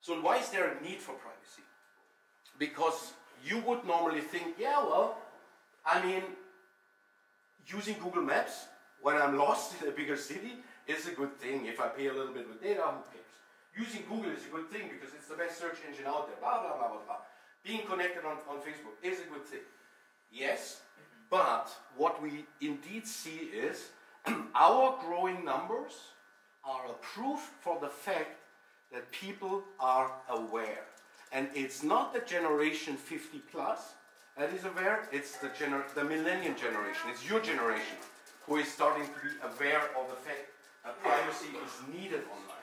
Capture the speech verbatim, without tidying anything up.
So why is there a need for privacy? Because you would normally think, yeah, well, I mean, using Google Maps when I'm lost in a bigger city is a good thing. If I pay a little bit with data, who cares? Using Google is a good thing because it's the best search engine out there, blah, blah, blah, blah, blah. Being connected on, on Facebook is a good thing. Yes, but what we indeed see is our growing numbers are a proof for the fact that people are aware. And it's not the generation fifty plus that is aware, it's the, gener the millennial generation, it's your generation who is starting to be aware of the fact that privacy is needed online.